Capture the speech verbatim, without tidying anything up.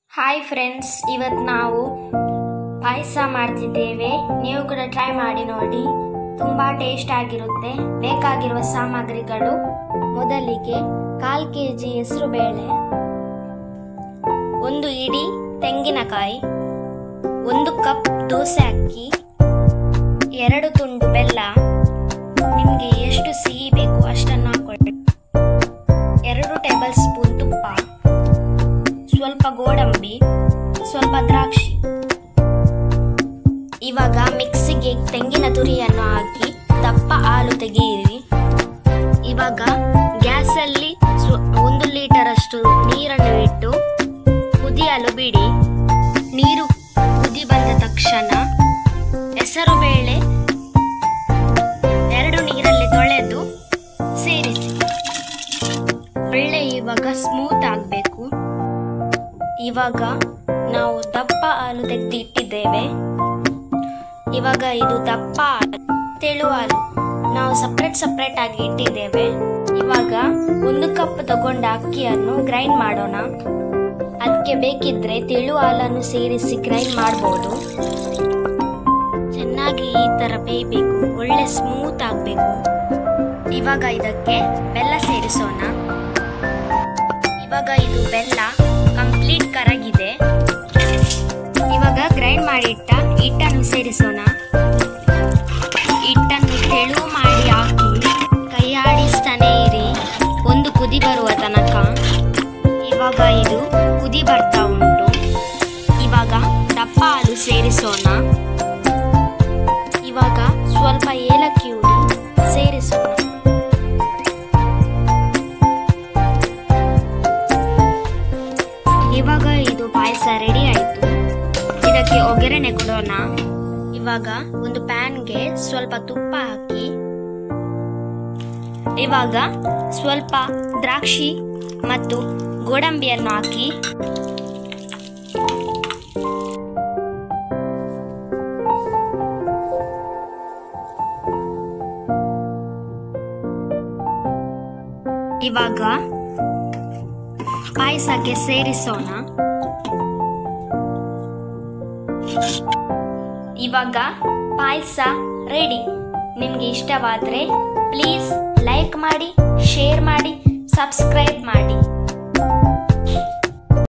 Hi friends, ಇವತ್ತು ನಾವು ಪಾಯಸ ಮಾಡ್ತಿದ್ದೇವೆ. ನೀವು ಕೂಡ ಟ್ರೈ ಮಾಡಿ ನೋಡಿ, ತುಂಬ ಟೇಸ್ಟ್ ಆಗಿರುತ್ತೆ. ಬೇಕಾಗಿರುವ ಸಾಮಗ್ರಿಗಳು: ಮೊದಲಿಗೆ ಕಾಲು ಕೆ ಜಿ ಹೆಸರುಬೇಳೆ, ಒಂದು ಇಡೀ ತೆಂಗಿನಕಾಯಿ, ಒಂದು ಕಪ್ ದೋಸೆ ಅಕ್ಕಿ, ಎರಡು ತುಂಡು ಬೆಲ್ಲ, ನಿಮಗೆ ಎಷ್ಟು ಸಿಹಿ ಬೇಕು ಅಷ್ಟನ್ನು ಹಾಕೊಳ್ಳಿ, ಎರಡು ಟೇಬಲ್ ಸ್ಪೂನ್ ತುಪ್ಪ, ಸ್ವಲ್ಪ ಗೋಡಂಬಿ, ಸ್ವಲ್ಪ ದ್ರಾಕ್ಷಿ. ಇವಾಗ ಮಿಕ್ಸಿಗೆ ತೆಂಗಿನ ತುರಿಯನ್ನು ಹಾಕಿ ದಪ್ಪ ಹಾಲು ತೆಗೆಯಿರಿ. ಇವಾಗ ಗ್ಯಾಸಲ್ಲಿ ಒಂದು ಲೀಟರ್ ಅಷ್ಟು ನೀರನ್ನು ಇಟ್ಟು ಕುದಿಯಲು ಬಿಡಿ. ನೀರು ಕುದಿ ಬಂದ ತಕ್ಷಣ ಹೆಸರುಬೇಳೆ ಎರಡು ನೀರಲ್ಲಿ ತೊಳೆದು ಸೇರಿಸಿ. ಬೇಳೆ ಇವಾಗ ಸ್ಮೂತ್ ಆಗಬೇಕು. ಇವಾಗ ನಾವು ದಪ್ಪ ಹಾಲು ತೆಗೆದು ಇಟ್ಟಿದ್ದೇವೆ. ಇವಾಗ ಇದು ದಪ್ಪ ಹಾಲು, ತೆಳು ಹಾಲು ನಾವು ಸಪ್ರೇಟ್ ಸಪ್ರೇಟ್ ಆಗಿ ಇಟ್ಟಿದ್ದೇವೆ. ಇವಾಗ ಒಂದು ಕಪ್ ತಗೊಂಡ ಅಕ್ಕಿಯನ್ನು ಗ್ರೈಂಡ್ ಮಾಡೋಣ. ಅದಕ್ಕೆ ಬೇಕಿದ್ರೆ ತೆಳು ಹಾಲನ್ನು ಸೇರಿಸಿ ಗ್ರೈಂಡ್ ಮಾಡಬಹುದು. ಚೆನ್ನಾಗಿ ಈ ತರ ಬೇಯಬೇಕು, ಒಳ್ಳೆ ಸ್ಮೂತ್ ಆಗಬೇಕು. ಇವಾಗ ಇದಕ್ಕೆ ಬೆಲ್ಲ ಸೇರಿಸೋಣ. ಇವಾಗ ಇದು ಬೆಲ್ಲ ಕಂಪ್ಲೀಟ್ ಕರಗಿದೆ. ಇವಾಗ ಗ್ರೈಂಡ್ ಮಾಡಿಟ್ಟ ಹಿಟ್ಟನ್ನು ಸೇರಿಸೋಣ. ಹಿಟ್ಟನ್ನು ತೆಳು ಮಾಡಿ ಹಾಕಿ ಕೈ ಆಡಿಸ್ತಾನೆ ಇರಿ ಒಂದು ಕುದಿ ಬರುವ ತನಕ. ಇವಾಗ ಇದು ಕುದಿ ಬರ್ತಾ ಉಂಟು. ಇವಾಗ ದಪ್ಪ ಹಾಲು ಸೇರಿಸೋಣ. ಇವಾಗ ಸ್ವಲ್ಪ ಏಲಕ್ಕಿ ಹುಡಿ ಸೇರಿಸೋಣ. ಇವಾಗ ಇದು ಪಾಯಸ ರೆಡಿ ಆಯಿತು. ಇದಕ್ಕೆ ಒಗ್ಗರಣೆ ಕೊಡೋಣ. ಇವಾಗ ಒಂದು ಪ್ಯಾನ್ಗೆ ಸ್ವಲ್ಪ ತುಪ್ಪ ಹಾಕಿ, ಇವಾಗ ಸ್ವಲ್ಪ ದ್ರಾಕ್ಷಿ ಮತ್ತು ಗೋಡಂಬಿಯನ್ನು ಹಾಕಿ, ಇವಾಗ ಪಾಯಸಕ್ಕೆ ಸೇರಿಸೋಣ. ಇವಾಗ ಪಾಯಸ ರೆಡಿ. ನಿಮಗೆ ಇಷ್ಟವಾದರೆ ಪ್ಲೀಸ್ ಲೈಕ್ ಮಾಡಿ, ಶೇರ್ ಮಾಡಿ, ಸಬ್ಸ್ಕ್ರೈಬ್ ಮಾಡಿ.